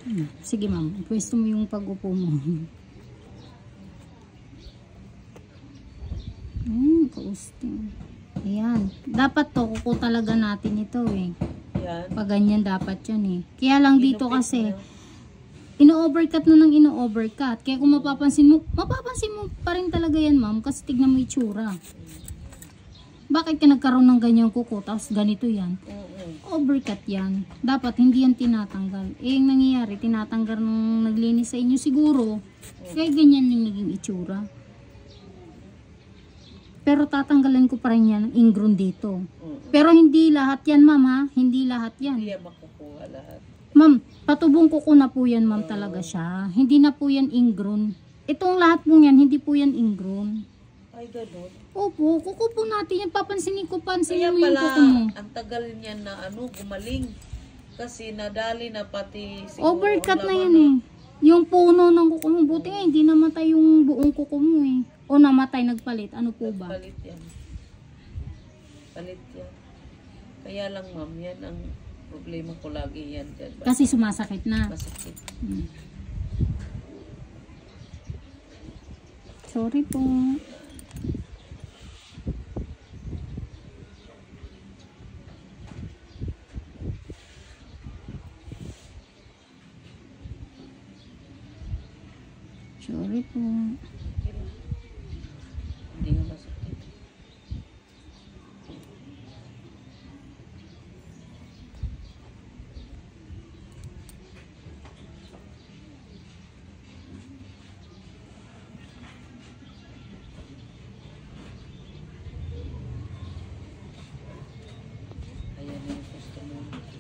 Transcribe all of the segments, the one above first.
Sige ma'am, pwesto mo yung pag-upo mo. Kausting. Ayan. Dapat to, kuko talaga natin ito eh. Yan. Pag ganyan dapat yan eh. Kaya lang dito kasi, ino-overcut na ng ino-overcut. Kaya kung mapapansin mo pa rin talaga yan ma'am, kasi tignan mo itsura. Bakit ka nagkaroon ng ganyang kuko, tapos ganito yan? Overcut yan. Dapat hindi yan tinatanggal. Eh, yung nangyayari, tinatanggal nung naglinis sa inyo siguro. Kaya ganyan yung naging itsura. Pero tatanggalan ko pa rin yan ng ingrown dito. Pero hindi lahat yan ma'am ha. Hindi lahat yan. Hindi yan makukuha lahat. Ma'am, patubong kuko na po yan ma'am talaga siya. Hindi na po yan ingrown. Itong lahat po yan, hindi po yan ingrown. Ay, ganun. Opo, kuko po natin yan. Pansinin mo Kaya yung pala, kuko mo. ang tagal niyan na gumaling. Kasi nadali na pati siguro. Overcut na yan eh. Yung puno ng kuko mo. Buti nga, hindi namatay yung buong kuko mo eh. O namatay, nagpalit. Ano po ba? Palit yan. Palit yan. Kaya lang ma'am, yan ang problema ko lagi yan dyan. Kasi sumasakit na. Masakit. Sorry po. Sorry po. Hindi nga masakit. Ayan yung customer.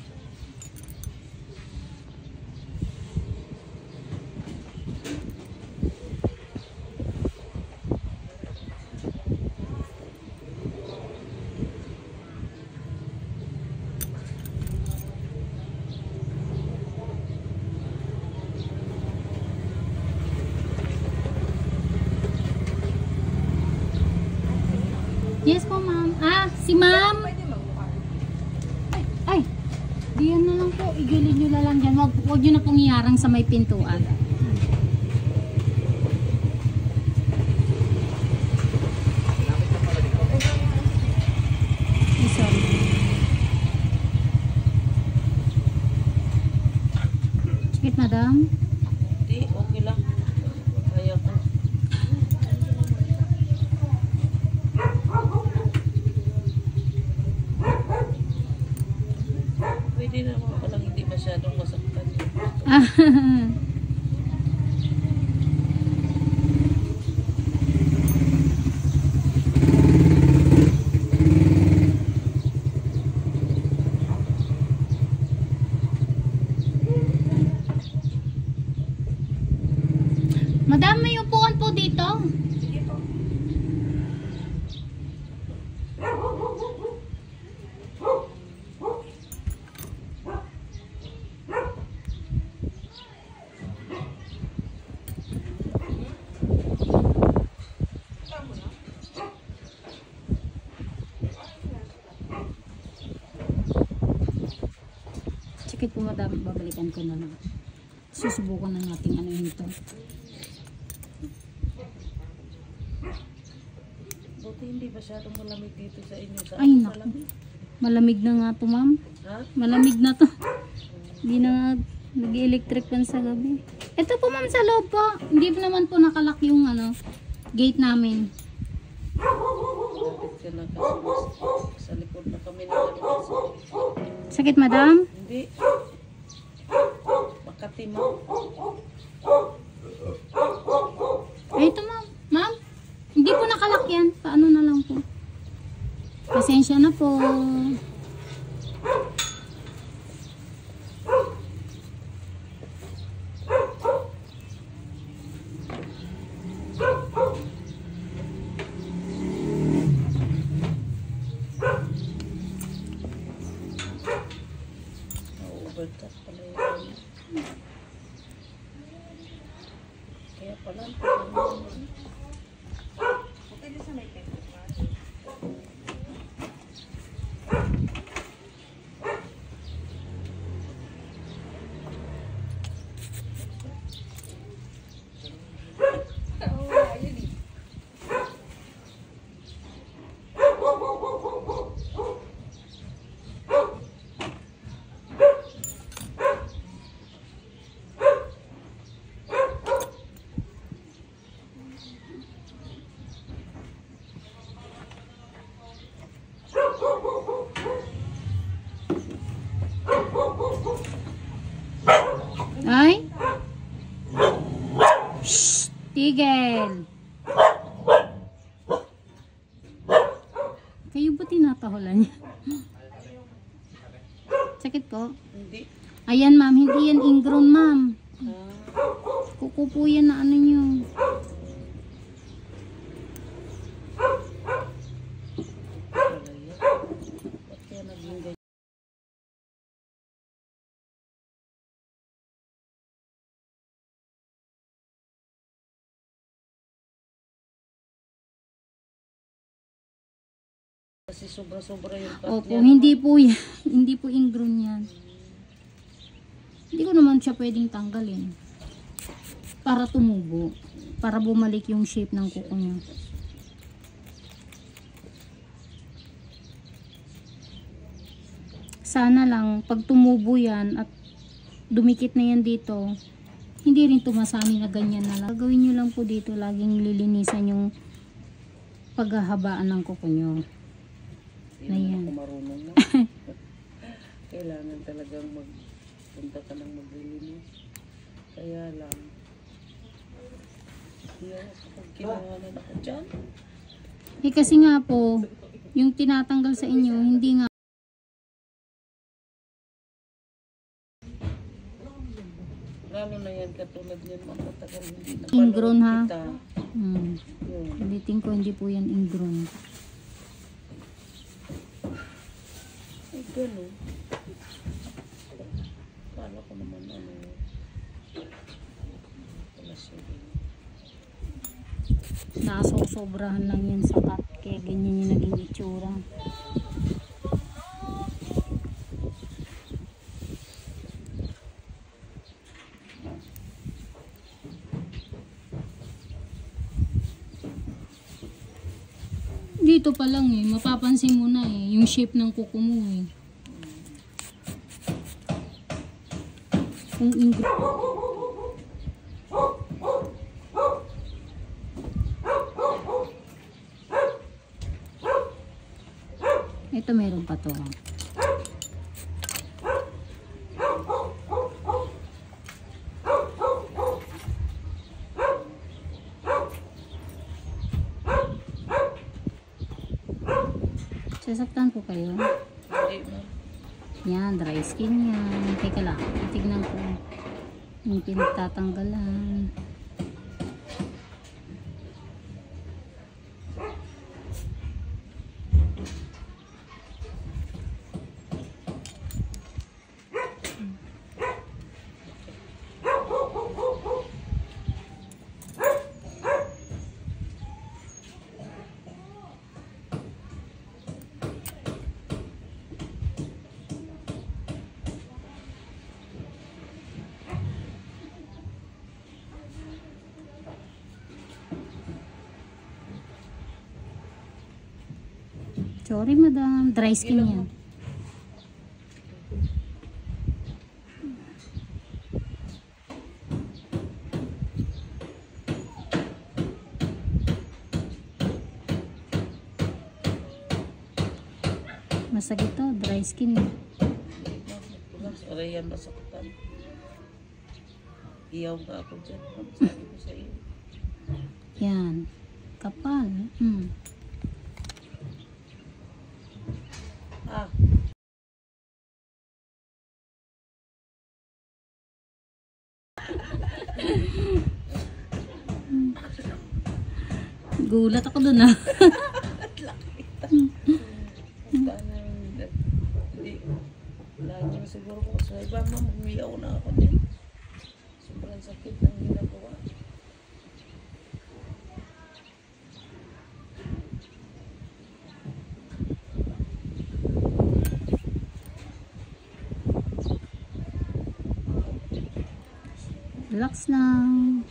Yes po ma'am. Si ma'am. Ay, diyan na lang po. Igilid nyo na lang dyan. Huwag nyo na pong iharang sa may pintuan. Ay, sorry. Sakit madam? Hindi, okay lang. Kaya ko. Pwede naman palang hindi masyadong masaktan. Madam, may upuan po dito. Sakit po madam, babalikan ko na lang. Susubukan na natin ano yun ito. Buti hindi masyadong malamig dito sa inyo. Sa Ay, akin naku. malamig. Malamig na nga to ma'am. Ha? Malamig na to. Hindi na nga nag-electric pan sa gabi. Ito po ma'am sa loob po. Hindi po naman po nakalak yung gate namin. Lapit ka na kasi sa likod na kami nakalabas. Sakit madam? Hindi. Makati mo. Ay, ito ma'am. Ma'am, hindi po nakalak yan. Paano na lang po. Pasensya na po. Overcut pala yun. Kaya pala. Okay din sa may tempo. Tigil! Kayo ba tinatahulan niya? Sakit ko? Hindi. Ayan ma'am, hindi yan ingrown ma'am. Ah, Kuko po yan na ano nyo. wala yan. Ba't kaya naging ganyan? Kasi sobra-sobra yung cut Opo, niya. hindi po yan. Hindi po ingrown yan. Hindi ko naman siya pwedeng tanggalin. Para tumubo. Para bumalik yung shape ng kuko niya. Sana lang, pag tumubo yan at dumikit na yan dito, hindi rin tumasami na ganyan na lang. Gagawin nyo lang po dito, laging lilinisan yung paghahabaan ng kuko nyo. Hindi naman Ayan. ako marunong na. Kailangan talagang magpunta ka ng maglilinis. Kaya lang. Kaya kapag kinawanan ako dyan. Eh kasi nga po, yung tinatanggal sa inyo, hindi nga Lalo na yan katulad niyan matagal hindi na ingrown ha. kita. Yun. Ulitin ko, hindi po yan ingrown. Ay gano'n. Kala ko naman ano. Wala siya rin. Nasosobrahan lang yan sa cut, kaya ganyan yung naging itsura. Dito pa lang eh, mapapansin mo na eh, yung shape ng kuko mo eh. Kung ito meron pa to. Sasaktan ko kayo. Hindi na. Yan, dry skin yan. Teka lang, tignan ko yung pinagtatanggalan. Sorry madam, dry skin yan. Masakit to, dry skin yan. Aray yan masaktan. Iyaw ka ako dyan. Sabi ko sa iyo. Yan, kapal. Ah, Gulat ako dun ah. paano hindi. Lagi mo siguro ko sa iba ma'am, umiyaw na ako din. Sobrang sakit ng ginagawa. Relax lang.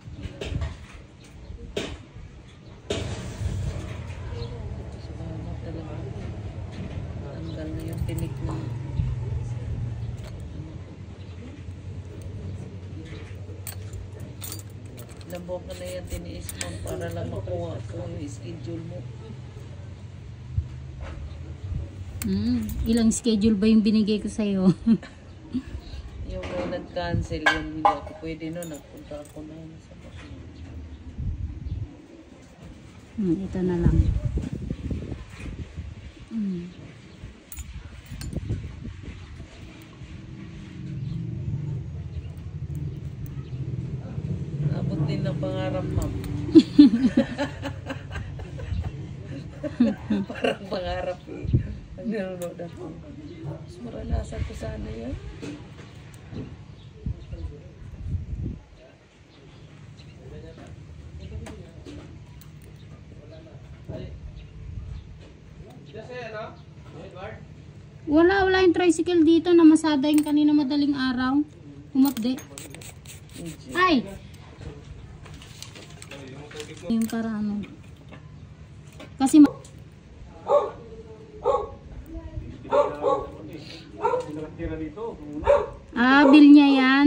Salamat talaga. Tanggal na yung tinik na. Ilang buwan ka na yan tiniis mo para lang makuha ko yung schedule mo. Ilang schedule ba yung binigay ko sa'yo? Yung may nag-cancel yun, hindi ako pwede no, nagpunta ako na yun sa bakit. Ito na lang. Abot din ng pangarap, ma'am. Parang pangarap eh. Ang nanonood ako. Mas maranasan ko sana yan. Wala yung tricycle dito na masada yung kanina madaling araw. Umapde. Ay! Yung para ano. Kasi bill niya yan.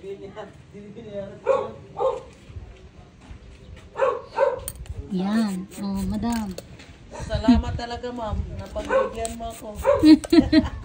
Yan. Oh, madam. Salamat talaga, ma'am. Napagbigyan mo ako.